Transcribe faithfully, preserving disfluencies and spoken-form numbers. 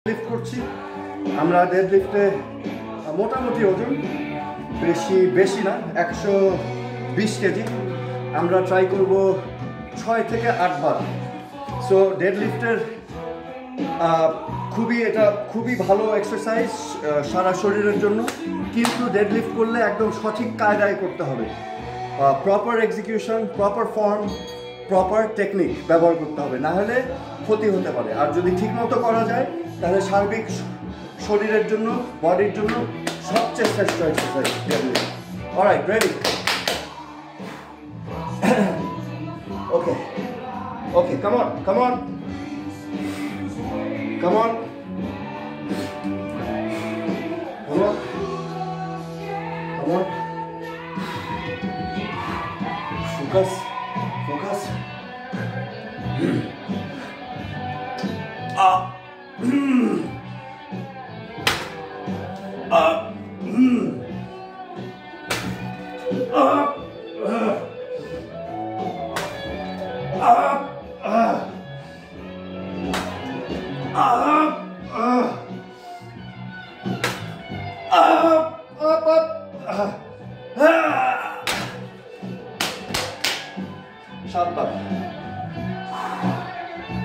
Lift করছি আমরা। Dead লিফটে মোটামুটি ওজন বেশি বেশি না, একশো বিশ কেজি। আমরা ট্রাই করব ছয় থেকে আট বার। সো ডেড লিফটের খুবই এটা খুবই ভালো এক্সারসাইজ সারা শরীরের জন্য, কিন্তু ডেড লিফট করলে একদম সঠিক কায়দায় করতে হবে। Proper execution, proper form, proper technique ব্যবহার করতে হবে, না হলে ক্ষতি হতে পারে। আর যদি ঠিকমতো করা যায় তাহলে সার্বিক শরীরের জন্য, বডির জন্য সবচেয়ে শ্রেষ্ঠ exercise dead lift. Alright, ready? Okay okay, come on come on come on come on come on, focus focus. আ আ সাতবার।